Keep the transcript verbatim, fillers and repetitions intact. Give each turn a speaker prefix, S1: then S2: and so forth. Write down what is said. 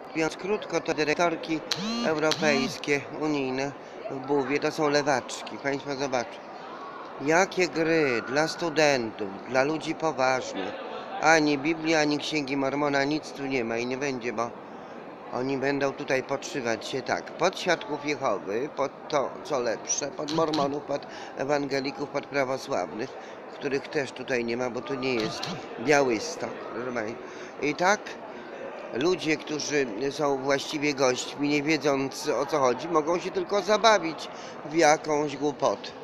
S1: Mówiąc krótko, to dyrektorki europejskie, unijne w Buwie to są lewaczki. Państwo zobaczą. Jakie gry dla studentów, dla ludzi poważnych. Ani Biblii, ani Księgi Mormona, nic tu nie ma i nie będzie, bo oni będą tutaj podszywać się tak, pod świadków Jehowy, pod to, co lepsze, pod mormonów, pod ewangelików, pod prawosławnych, których też tutaj nie ma, bo to nie jest Białystok. I tak ludzie, którzy są właściwie gośćmi, nie wiedząc o co chodzi, mogą się tylko zabawić w jakąś głupotę.